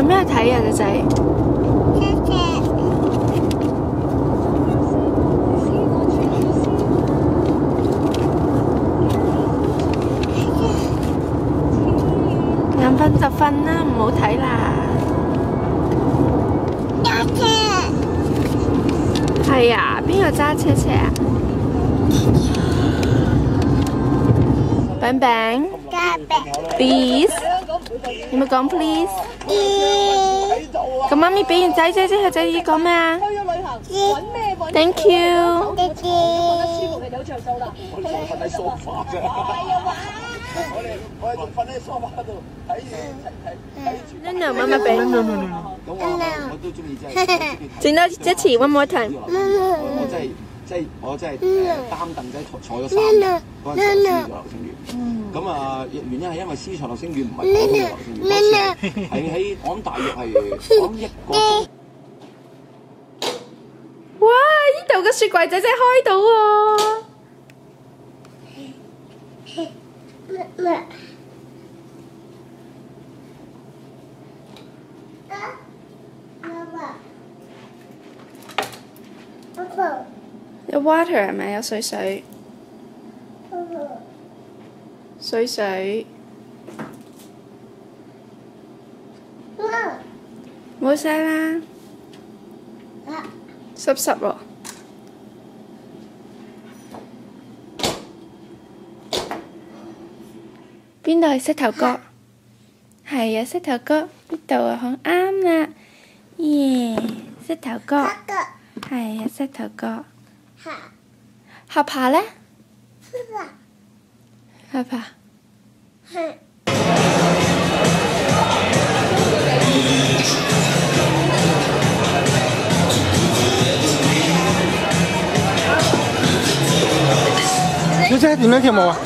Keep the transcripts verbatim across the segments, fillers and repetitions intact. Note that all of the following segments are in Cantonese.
咩睇啊，仔仔？眼瞓就瞓啦，唔好睇啦。係啊，邊個揸車車啊？餅餅 ，please， 有冇講 please？ 咁媽咪俾完仔仔之後，仔仔講咩啊 ？Thank you。我哋我哋仲瞓喺梳化度睇住睇睇住。no no， 媽媽俾。no no no。咁我我都中意真係。整多一次 ，one more time。我真係即係我真係擔凳仔坐坐咗三日，嗰陣時思財流星雨。咁啊原因係因為思財流星雨唔係普通嘅流星雨，嗰次係喺我諗大約係我諗一個鐘。哇！呢度嘅雪櫃仔仔開到喎。有 water 係咪？有水水，水水，冇晒啦，濕濕喎。邊度係膝頭哥？係啊，膝頭哥呢度啊，好啱啦！耶，膝頭哥，係啊，膝頭哥。下巴咧？下巴。小姐點樣跳舞啊？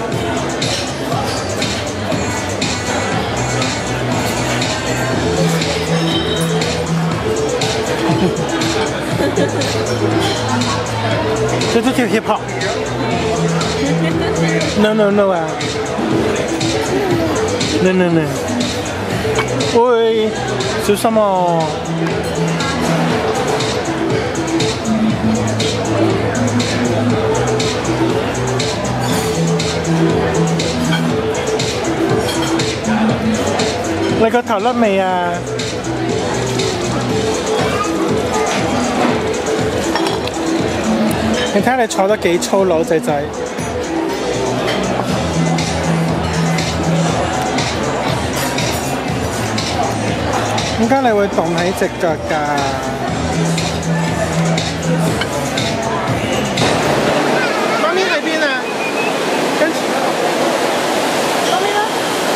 這都跳 hip hop。No no no 啊 ！No no no！ 喂，小心哦！你個頭甩未啊？你睇下你坐得幾粗魯，仔仔。點解你會動起隻腳㗎？媽咪喺邊啊？跟住，媽咪呢？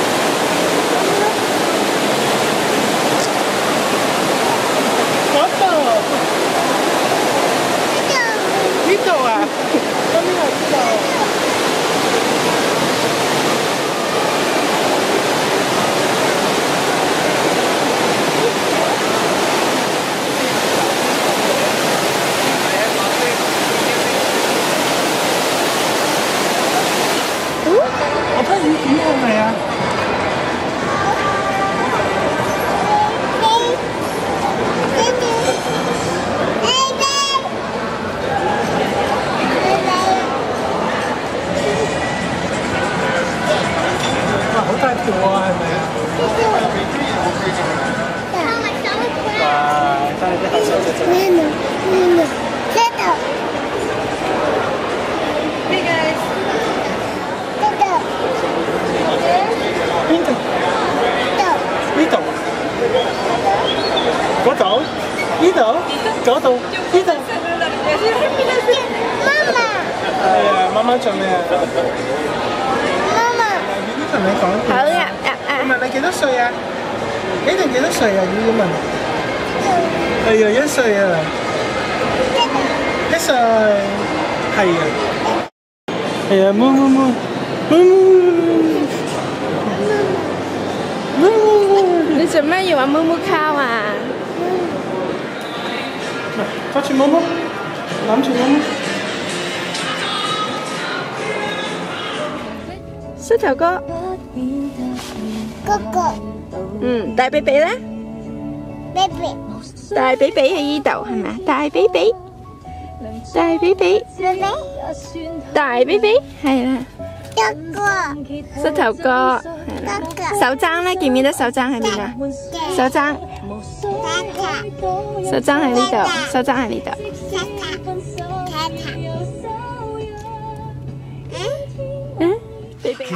嗰度。呢度啊，媽咪喺呢度。我睇你點過嚟啊？係咪啊？哇！真係啲後生仔真係。呢度，呢度，呢度。Hey guys。呢度。邊度？呢度。嗰度？呢度？嗰度？呢度。媽媽。係啊，媽媽做咩啊？同你講好呀！問你幾多歲啊？你哋幾多歲啊？要要問。係啊，一歲啊。一歲。係啊。係啊，摸摸摸，摸摸摸。你做咩要玩摸摸卡啊？嚟，揸住摸摸，攬住摸摸。膝頭哥。哥哥，嗯，大比比咧， baby， 大比比喺呢度係咪啊？大比比，大比比，大比比係啦。 一個膝頭哥係啦。手踭咧，見唔見得手踭喺邊啊？手踭，手踭喺呢度，手踭喺呢度。嗯，比比。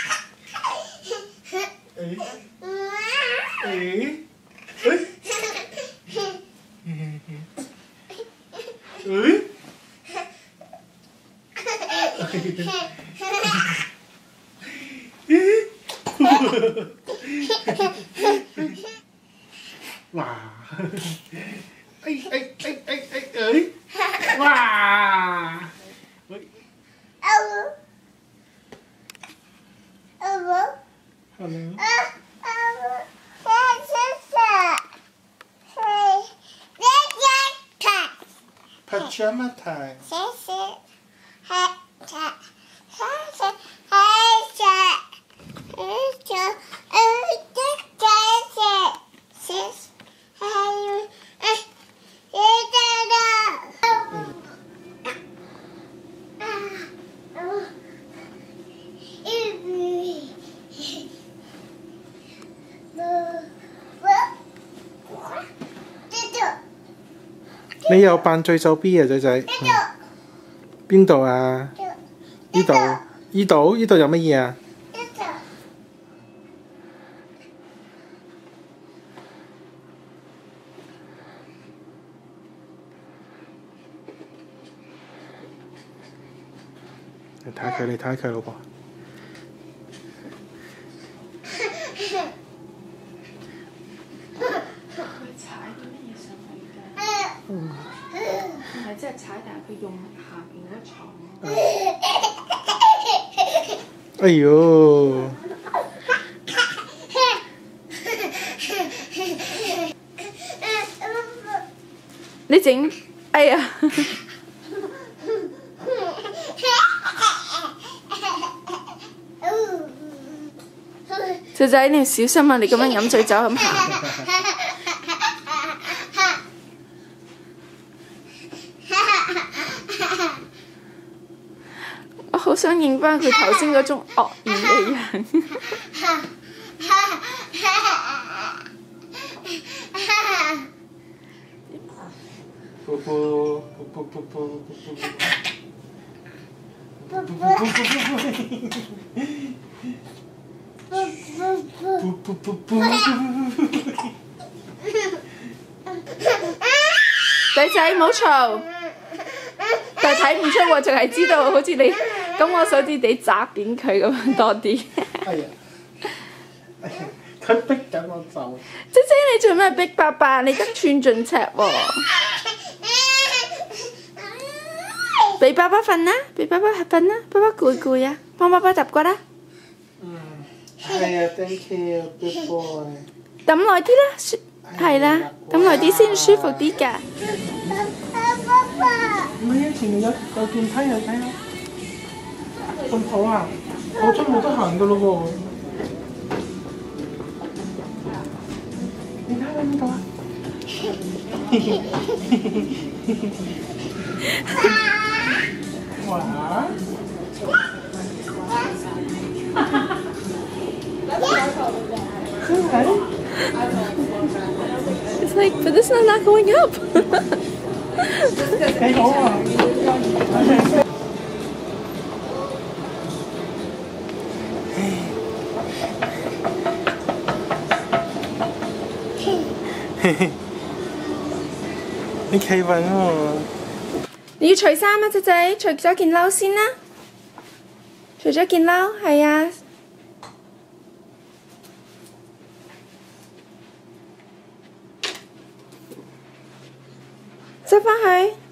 哇！哎哎哎哎哎哎！哇！Hello。Pajama time。你又扮醉酒 B 啊，仔仔？邊度啊？呢度？呢度？呢度有乜嘢啊？你睇佢，你睇佢老婆。 唔係即係踩，但係佢用下邊嗰床。 哎呦！ 你整，哎呀！仔仔，你要小心啊！你咁樣飲醉酒咁行。我好想認翻佢頭先嗰種愕然嘅樣。 噗噗噗噗噗仔仔唔好嘈，但係睇唔出喎，淨係知道好似你咁我手指地砸扁佢咁樣多啲。 哎呀！佢逼緊我走。 姐姐你做咩逼爸爸？你得寸進尺喎。俾爸爸瞓啦，俾爸爸瞓啦，爸爸攰攰啊，幫爸爸揼骨啦。 嗯，係啊 ，thank you，good boy。 揼耐啲啦，舒係啦，揼耐啲先舒服啲㗎。 唔係啊，前面有有電梯啊，睇下。咁好啊，我真冇得行㗎咯喎。你睇下呢度啊。哇！真係。 It's like, but this is not going up. 幾好啊！你企穩喎。 你要除衫啊，仔仔，除咗件褸先啦。除咗件褸，係啊。執返去。